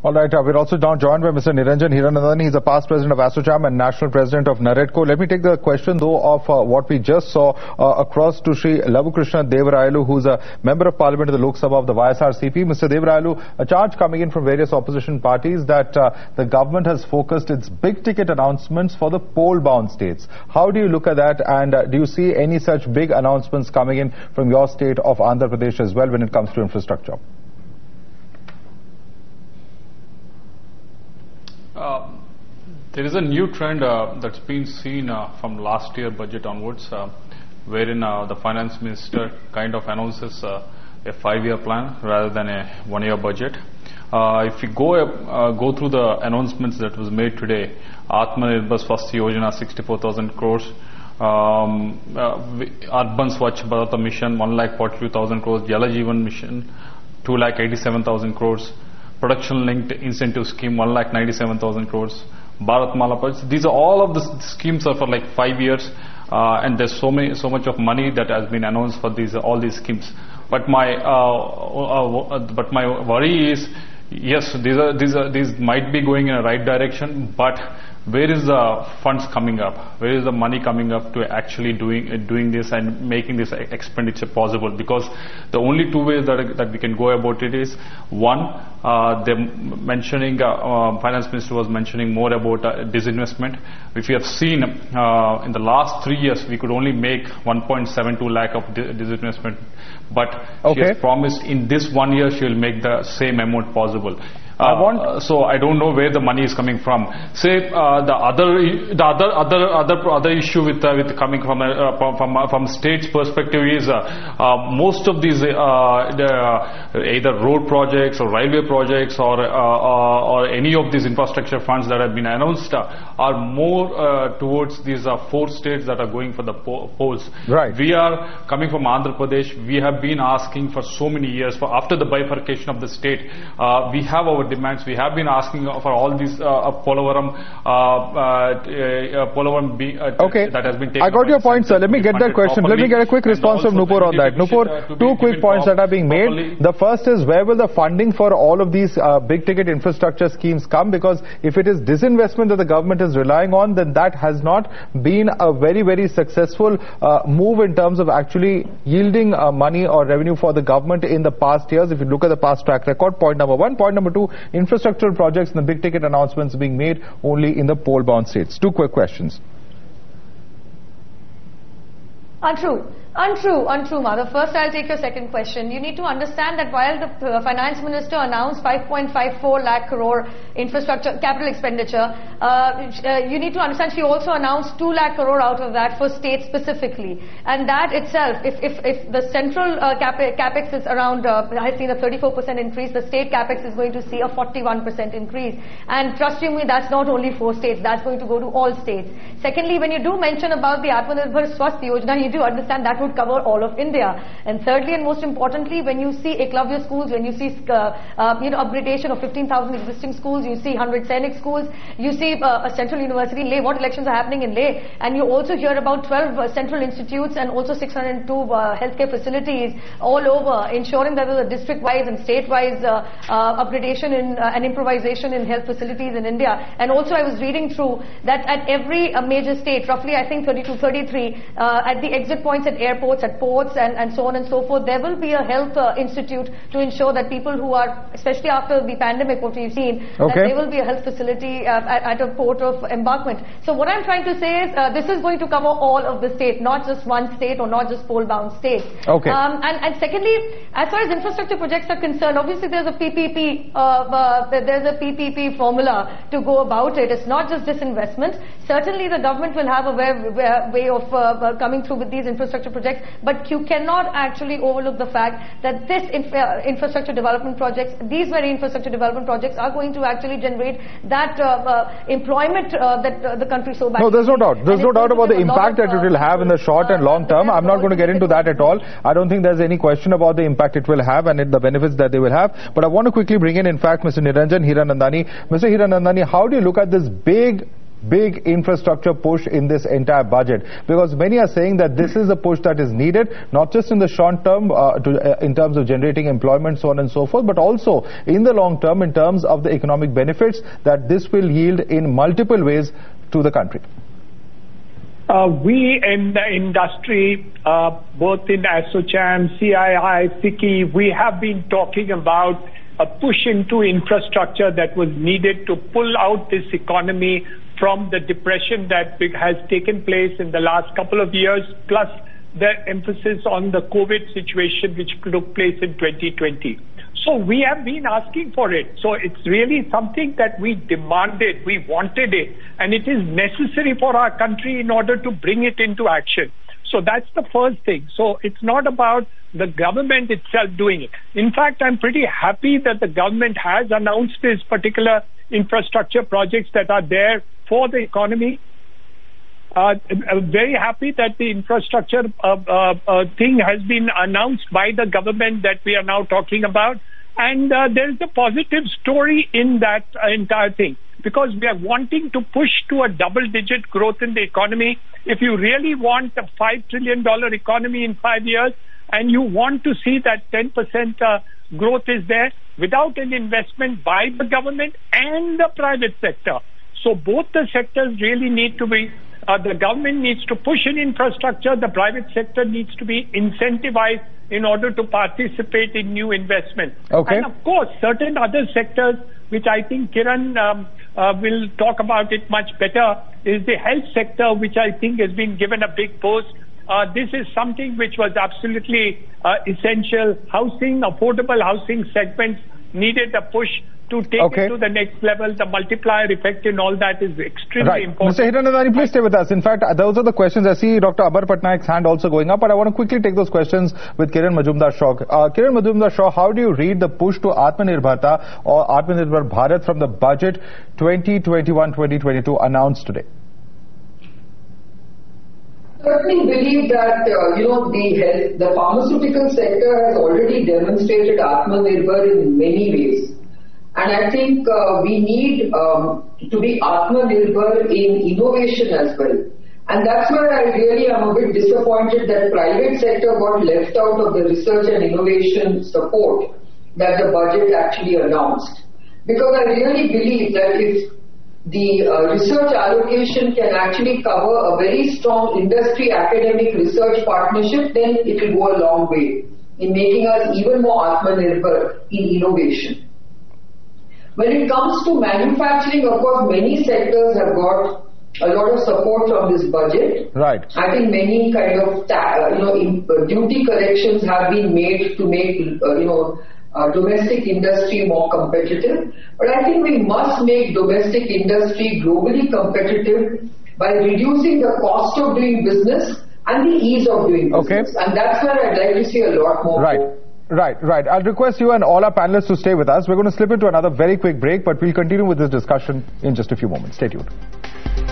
All right, we're also now joined by Mr. Niranjan Hiranandani. He's the past president of ASSOCHAM and national president of NAREDCO. Let me take the question, though, of what we just saw across to Sri Lavukrishna Devarayulu, who's a member of parliament in the Lok Sabha of the YSRCP. Mr. Devarayulu, a charge coming in from various opposition parties that the government has focused its big-ticket announcements for the poll-bound states. How do you look at that, and do you see any such big announcements coming in from your state of Andhra Pradesh as well when it comes to infrastructure? There is a new trend that's been seen from last year budget onwards, wherein the finance minister kind of announces a 5-year plan rather than a 1-year budget. If you go through the announcements that was made today, Atmanirbhar Swasth Yojana 64,000 crores, Urban Swachh Bharat Mission 1,42,000 crores, Jal Jeevan Mission 2,87,000 crores, Production Linked Incentive Scheme 1,97,000 crores, Bharat Mala projects. These are all of the schemes are for like 5 years, and there's so much of money that has been announced for all these schemes. But my worry is, yes, these might be going in a right direction, but where is the funds coming up? Where is the money coming up to actually doing this and making this expenditure possible? Because the only two ways that we can go about it is, one, they're mentioning, finance minister was mentioning more about disinvestment. If you have seen in the last 3 years, we could only make 1.72 lakh of disinvestment, but she has promised in this 1 year she will make the same amount possible. So I don't know where the money is coming from. Say the other issue with coming from state's perspective is most of these either road projects or railway projects or any of these infrastructure funds that have been announced are more towards these 4 states that are going for the polls. Right. We are coming from Andhra Pradesh. We have been asking for so many years after the bifurcation of the state. We have our demands. We have been asking for all these Polavaram that has been taken. I got your point, sir. Let me get that question. Let me get a quick response from Nupur on that. Nupur, 2 quick points that are being made. The first is, where will the funding for all of these big-ticket infrastructure schemes come? Because if it is disinvestment that the government is relying on, then that has not been a very, very successful move in terms of actually yielding money or revenue for the government in the past years. If you look at the past track record, point number 1. Point number 2, infrastructural projects and the big-ticket announcements being made only in the poll-bound states. 2 quick questions. Untrue, Madhav. First, I'll take your second question. You need to understand that while the finance minister announced 5.54 lakh crore infrastructure capital expenditure, you need to understand she also announced 2 lakh crore out of that for states specifically. And that itself, if the central capex is around, I've seen a 34% increase, the state capex is going to see a 41% increase. And trust you me, that's not only 4 states, that's going to go to all states. Secondly, when you do mention about the Atmanirbhar Swasth Yojana, you do understand that would cover all of India. And thirdly, and most importantly, when you see Eklavya schools, when you see upgradation of 15,000 existing schools, you see 100 Sainik schools, you see a central university in Leh, what elections are happening in Leh, and you also hear about 12 central institutes and also 602 healthcare facilities all over, ensuring that there is a district-wise and state-wise upgradation and improvisation in health facilities in India. And also I was reading through that at every major state, roughly I think 32, 33, at the exit points at airports, at ports, and so on and so forth, there will be a health institute to ensure that people who are, especially after the pandemic, what we've seen, that there will be a health facility at a port of embarkment. So what I'm trying to say is this is going to cover all of the state, not just one state or not just poll-bound states. And secondly, as far as infrastructure projects are concerned, obviously there's a PPP formula to go about it. It's not just disinvestment. Certainly the government will have a way of coming through with these infrastructure projects, but you cannot actually overlook the fact that this infrastructure development projects, these very infrastructure development projects are going to actually generate that employment that the country so badly. No, there's no doubt. There's no doubt about the impact that it will have in the short and long term. I'm not going to get into that at all. I don't think there's any question about the impact it will have and the benefits that they will have. But I want to quickly bring in fact, Mr. Niranjan Hiranandani. Mr. Hiranandani, how do you look at this big big infrastructure push in this entire budget? Because many are saying that this is a push that is needed, not just in the short term in terms of generating employment, so on and so forth, but also in the long term in terms of the economic benefits that this will yield in multiple ways to the country. We in the industry, both in ASSOCHAM, CII, FICCI, we have been talking about a push into infrastructure that was needed to pull out this economy from the depression that has taken place in the last couple of years, plus the emphasis on the COVID situation which took place in 2020. So we have been asking for it. So it's really something that we demanded, we wanted it, and it is necessary for our country in order to bring it into action. So that's the first thing. So it's not about the government itself doing it. In fact, I'm pretty happy that the government has announced these particular infrastructure projects that are there for the economy. I'm very happy that the infrastructure thing has been announced by the government that we are now talking about. And there's a positive story in that entire thing, because we are wanting to push to a double-digit growth in the economy. If you really want a $5 trillion economy in 5 years, and you want to see that 10% growth is there without an investment by the government and the private sector. So both the sectors really need to be, the government needs to push in infrastructure, the private sector needs to be incentivized in order to participate in new investment. Okay. And of course, certain other sectors, which I think Kiran will talk about it much better, is the health sector, which I think has been given a big boost. This is something which was absolutely essential. Housing, affordable housing segments needed a push to take it to the next level. The multiplier effect and all that is extremely important. Mr. Hiranandani, please stay with us. In fact, those are the questions. I see Dr. Amar Patnaik's hand also going up, but I want to quickly take those questions with Kiran Majumdar-Shaw. Kiran Majumdar-Shaw, how do you read the push to Atmanirbharta or Atmanirbhar Bharat from the budget 2021-2022 announced today? I certainly believe that, the pharmaceutical sector has already demonstrated Atmanirbhar in many ways. And I think we need to be Atmanirbhar in innovation as well. And that's where I really am a bit disappointed that private sector got left out of the research and innovation support that the budget actually announced. Because I really believe that if the research allocation can actually cover a very strong industry-academic research partnership, then it will go a long way in making us even more Atmanirbhar in innovation. When it comes to manufacturing, of course, many sectors have got a lot of support from this budget. Right. I think many kind of duty corrections have been made to make domestic industry more competitive. But I think we must make domestic industry globally competitive by reducing the cost of doing business and the ease of doing business. And that's where I'd like to see a lot more. Right. I'll request you and all our panelists to stay with us. We're going to slip into another very quick break, but we'll continue with this discussion in just a few moments. Stay tuned.